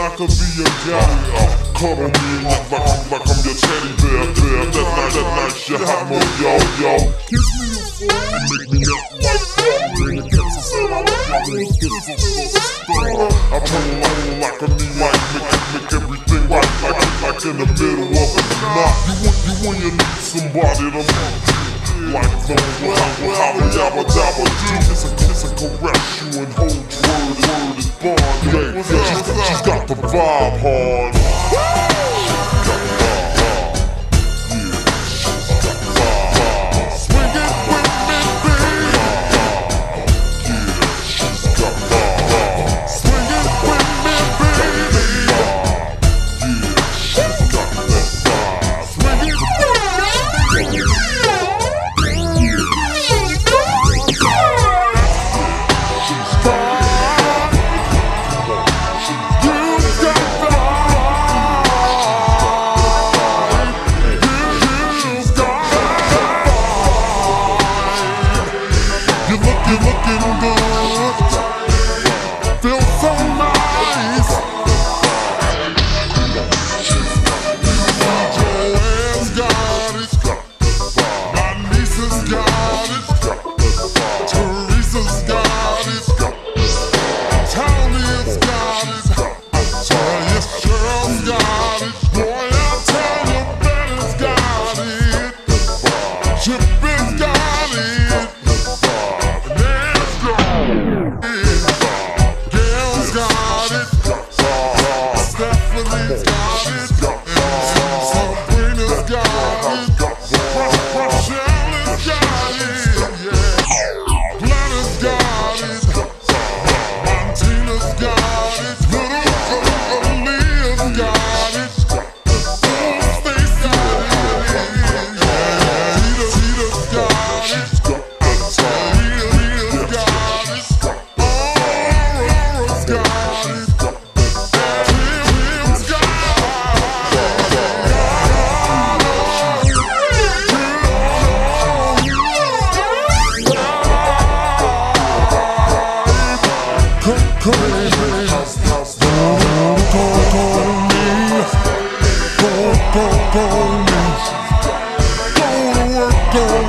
I could be your guy. Cuddle me like I'm your teddy bear. That night you hot more, yo. Kiss me a phone and make me up like Barbie. The kisses said I like my little kisses. I pull like a knee like make everything right like in the middle of a knot. You when you need somebody to like how yabba dabba do. Kiss and caress you and hold word is bond. Yeah, she's got the vibe hard. You're looking good, feel so nice. Joanne's got it, my niece has got it, Teresa's got it, Tony's got it, yes, Cheryl's got it. Boy, I'll tell you, Betty's got it, Chip has got it. Gail's got it, Stephanie's got it, Sabrina's got it, Rochelle's got it, yeah. Glenna's got it, Montina's got it, little Aaliyah's got it, Space got it, yeah. Tita's got it. Go to work, go.